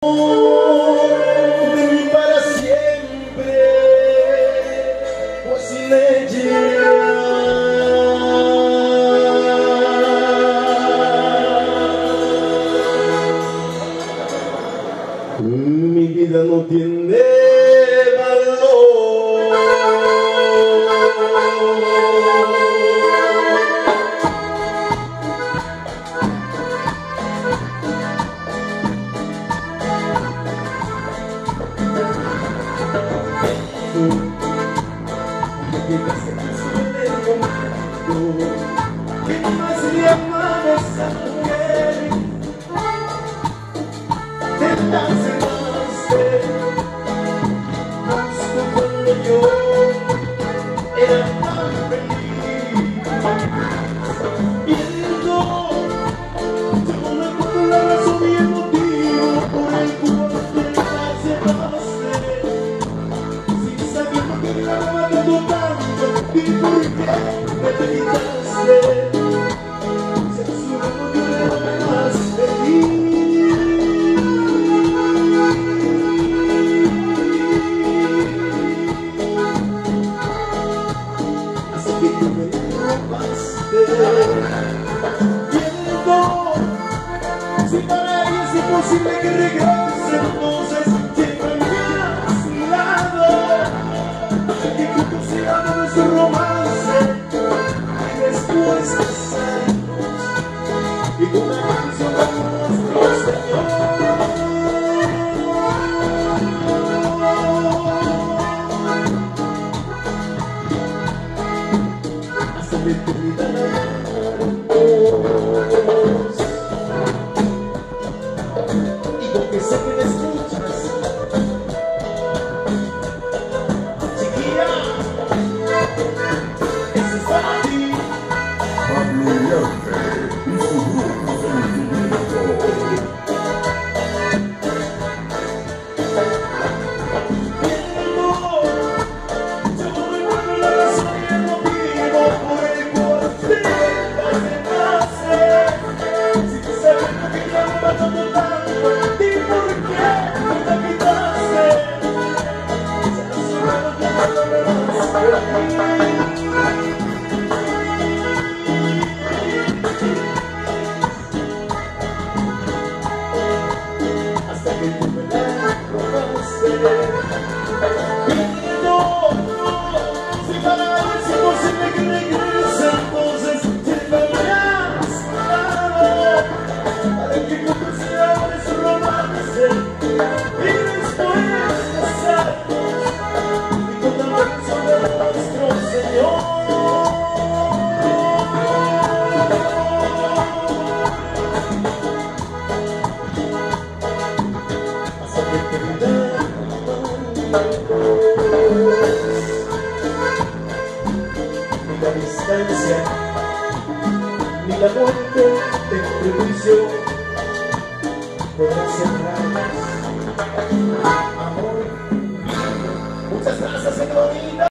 de mí para siempre, pues me lleva. Mi vida no tiene valor. Que no más le amas a mujer, te enlazaste justo cuando yo era tan feliz. Viendo según la la razón y el motivo por el cual te enlazaste, sin sabiendo que me amaba tanto y por qué me quitaste. Censurando yo era más feliz. Así que tú me robaste. Viendo si para ella es imposible que regrese, entonces siempre a mi lado. Que consideramos nuestro romance y después casarnos y con una canción a nuestro Señor. Hasta la eternidad. Y porque sé que me escuchas, chiquilla, eso es para ti. Pablo Llante y su grupo Sentimiento. Yo no recuerdo la razón y el motivo por el cual te enlazaste, sin saber lo que te amaba tanto y por qué me quitaste. Censurando yo no me vas a hasta que tú me la robaste. No, si para ella es imposible que regrese, entonces siempre me has dado para que consideramos nuestro romance y después casarnos y con la bendición de nuestro Señor. Hasta la eternidad. Ni la distancia, ni la muerte de prejuicio podrán separarnos. Amor, muchas gracias, señorita.